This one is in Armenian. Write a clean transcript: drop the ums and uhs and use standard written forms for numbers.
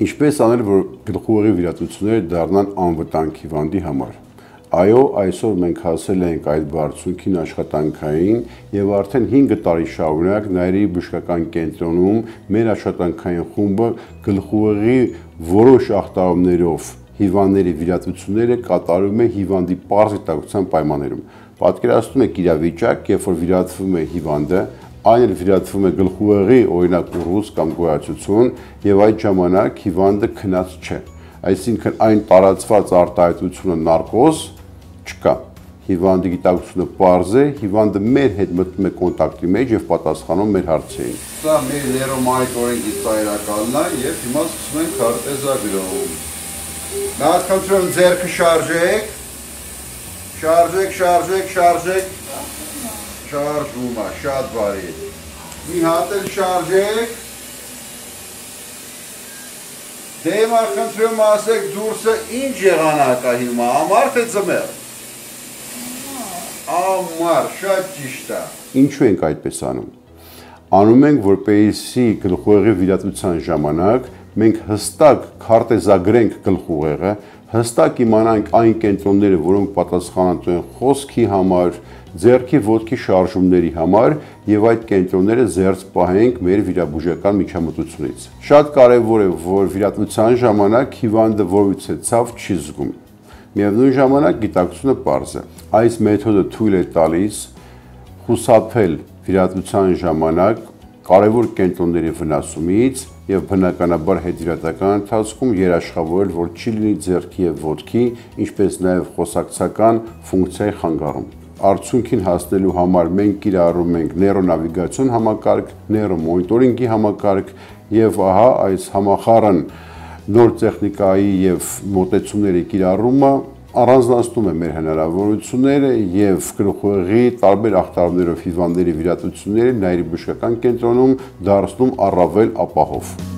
Ինչպես անել, որ գլխուղեղի վիրատությունները դառնան անվտանգ հիվանդի համար։ Այո, այսօր մենք հասել ենք այդ բարձունքին աշխատանքային եւ արդեն 5 տարի շարունակ Նաիրի բժշկական կենտրոնում մեր աշխատանքային խումբը գլխուղեղի որոշ ախտարումներով հիվանդների վիրատությունները կատարում է հիվանդի պարզ գիտակցության պայմաններում։ Պատկերացնում եք իրավիճակ, երբ որ վիրատվում է հիվանդը, այն էլ վիրատվում է գլխուղեղի օրինակ ուռուց կամ գոյացություն եւ այդ ժամանակ հիվանդը քնած չէ։ Այսինքն այն տարածված արտահայտությունը նարկոզ չկա։ Հիվանդի գիտակցությունը պարզ է, հիվանդը մեր հետ մտնում է կոնտակտի մեջ եւ պատասխանում մեր հարցերին։ Սա մեր նեյրոմոնիտորինգի ծայրականն է եւ հիմա սկսում ենք քարտեզագրում։ Նախքանցում ձեռքը շարժեք։ Շարժեք։ Շարժվում է, շատ բարի։ Մի հատ էլ շարժեք։ Դեմա խնդրում ասեք դուրսը ինչ եղանակ է հիմա, ամառ թե ձմեռ։ Ամառ, շատ ճիշտ է։ Ինչու ենք այդպես անում։ Անում ենք, որպեսզի գլխուղեղի վիրատության ժամանակ մենք հստակ քարտեզագրենք գլխուղեղը, հստակ իմանանք այն կենտրոնները, որոնք պատասխանատու են խոսքի համար, ձեռքի ոտքի շարժումների համար եւ այդ կենտրոնները զերծ պահենք մեր վիրաբուժական միջամտությունից։ Շատ կարեւոր է, որ վիրատության ժամանակ հիվանդը որևիցե ցավ չի զգում։ Միևնույն ժամանակ գիտակցությունը պարզ է։ Այս մեթոդը թույլ է տալիս խուսափել վիրատության ժամանակ կարևոր կենտրոնների վնասումից եւ բնականաբար հետվիրատական ընթացքում երաշխավորել, որ չի լինի ձեռքի եւ ոտքի, ինչպես նաեւ խոսակցական ֆունկցիայի խանգարում։ Արդյունքին հասնելու համար մենք կիրառում ենք նեյրոնավիգացիոն համակարգ, նեյրոմոնիտորինգի համակարգ եւ ահա այս համախառն նոր տեխնիկայի եւ մոտեցումների կիրառումը առանձնացնում է մեր հնարավորությունները եւ գլխուղեղի տարբեր ախտարումներով հիվանդների վիրատությունները Նաիրի բժշկական կենտրոնում դարձնում առավել ապահով։